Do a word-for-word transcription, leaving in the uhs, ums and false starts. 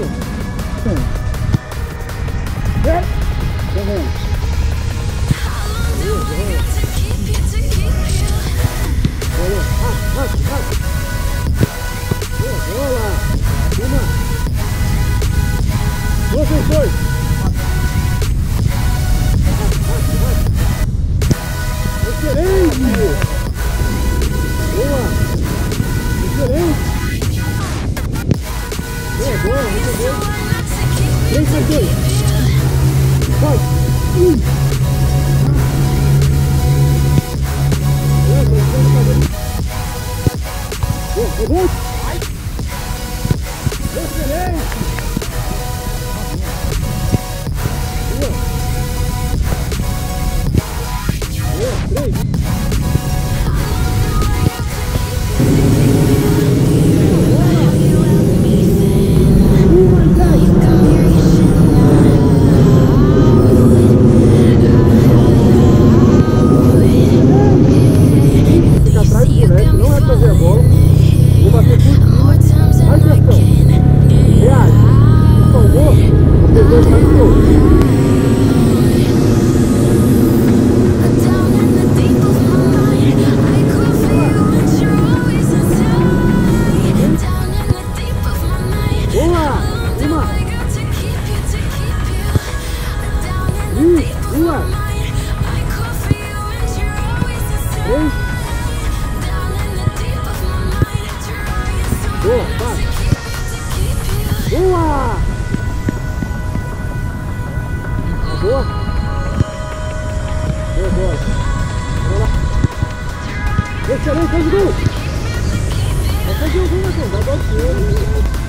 É. Também. Olha, rápido, rápido. Boa, bola. Uma. Vocês dois. Excelente! Boa! Excelente! Boa, boa, muito bom! Três mais dois! Vai! Um! Boa, boa! Excelente! Boa! Boa, três! Boa, vai! Boa! Tá boa? Boa, boa! Vamos lá! Excelente, faz o gol! Vai fazer o gol, Marcão! Vai dar o gol!